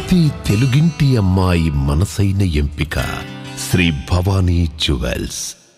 ప్రతి తెలుగింటి అమ్మాయి మనసైన ఎంపిక శ్రీ భవానీ జ్యువెల్స్.